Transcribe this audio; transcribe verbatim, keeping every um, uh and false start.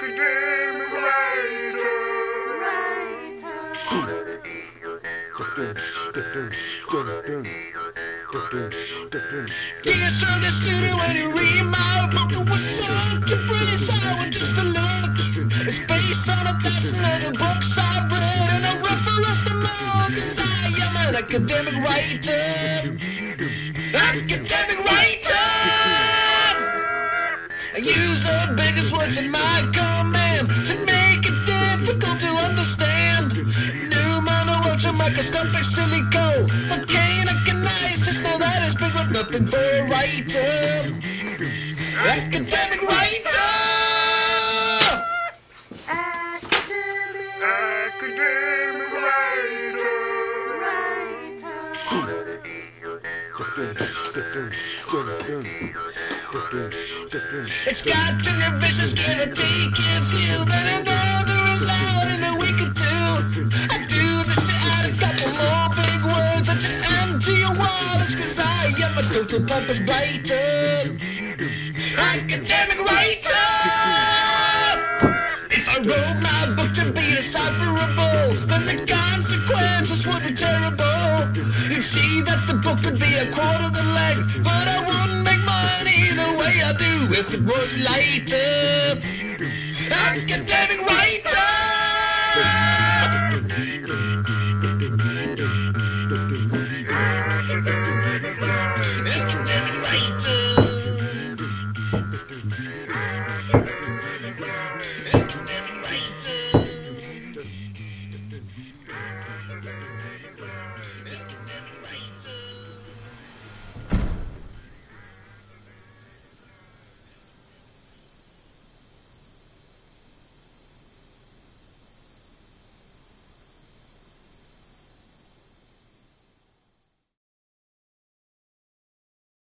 Academic writer. Dear Sunday student, when you read my book, it was such a pretty sour just to look. It's based on a thousand other books I've read, and I reference them all, cause I am an academic writer. Academic writer! I use the biggest words in my command to make it difficult to understand. Pneumono, microscopic silicone, volcanic and isis, now that is big but nothing for a writer. Academic writer! Academic, academic writer. It's got your vicious, give or take if you then another is out in a week or two. I do this to add a couple more big words that just empty your wallets, cause I am a total pompous blighter. Academic writer! If I wrote my book to be decipherable, then the consequences would be terrible. You'd see that the book would be a quarter the length, but I wouldn't make money the way I do if it was lighter. Academic writer! Academic writer! Academic writer!